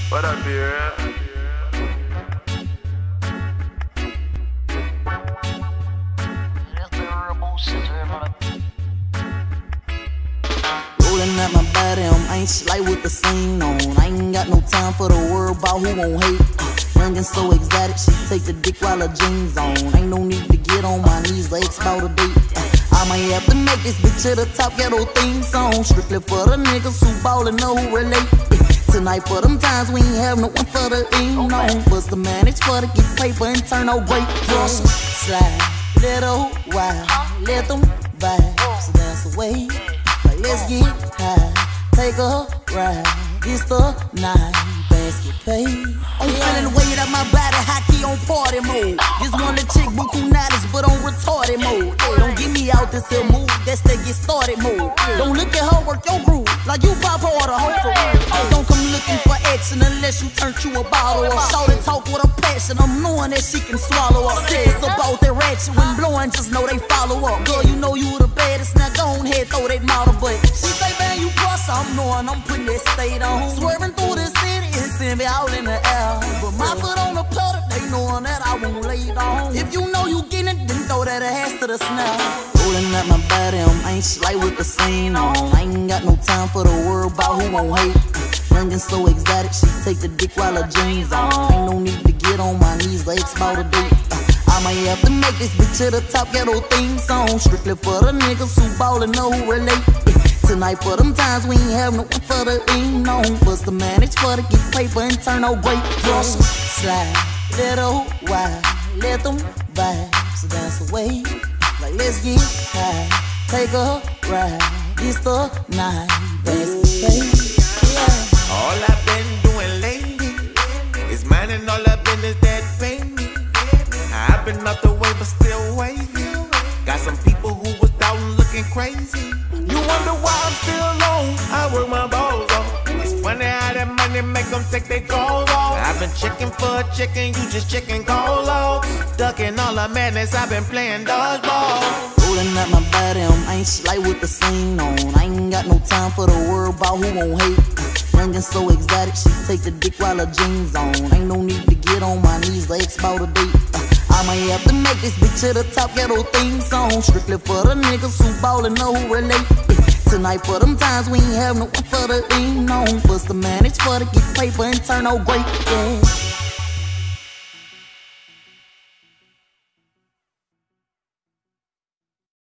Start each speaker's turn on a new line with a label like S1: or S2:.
S1: What up, dear?
S2: Rolling at my body, I'm anxious like with the scene on. I ain't got no time for the world about who won't hate. Young and so exotic, she take the dick while her jeans on. Ain't no need to get on my knees, like about a date. I might have to make this bitch to the top ghetto theme song. Strictly for the niggas who ballin', know who relate. Tonight for them times we ain't have no one for the lean on. Bust the manage for to get paper and turn out great. Push, slide, little while, let them vibes dance away. Like let's get high, take a ride. It's the night, basket paid. I'm feeling the weight of my body, hockey on party mode. This one the chick buku nights, but on retarded mode. Don't get me out this here move, that's the get started mode. Don't look at her work your groove, like you pop her or the hoe for real. Don't come looking for action unless you turn you a bottle. Or shout and talk with a passion, I'm knowing that she can swallow up. It's about that ratchet when blowing, just know they follow up. Girl, you know you the baddest, now go on ahead, throw that model. But she say, man, you bust, I'm knowing I'm putting that state on. Swerving through the city and send me out in the air. But my foot on the pedal, they knowing that I won't lay down. If you know you getting it, then throw that ass to the snare. Rolling at my body, I'm anxious like with the scene on. I ain't got no time for the world about who won't hate. Young and so exotic, she take the dick while her jeans on. Ain't no need to get on my knees, like about a date. I might have to make this bitch to the top ghetto theme song. Strictly for the niggas who ballin', know who relate. Tonight for them times we ain't have no one for the lean on. Bust the manage for to get paper and turn out great. Push, slide, little while, let them vibes dance away. Like let's get high, take a ride. It's the night, basket paid. Yeah.
S3: All I've been doing lately is minding all the business that pay me. I've been up the way but still wavy. Got some people who was down looking crazy. You wonder why I'm still alone. I work my balls off. It's funny how that money make them take their clothes off. I've been checking for a chicken, you just chicken colo. Ducking all the madness, I've been playing dodgeball.
S2: Rolling at my body, I'm anxious like with the scene on. I ain't got no time for the world about who won't hate. Young and so exotic, she take the dick while her jeans on. Ain't no need to get on my knees, like about a date. I might have to make this bitch to the top ghetto theme song. Strictly for the niggas who ballin', know who relate. Tonight for them times we ain't have no one for the lean on. Bust the manage for to get paper and turn out great. Yeah.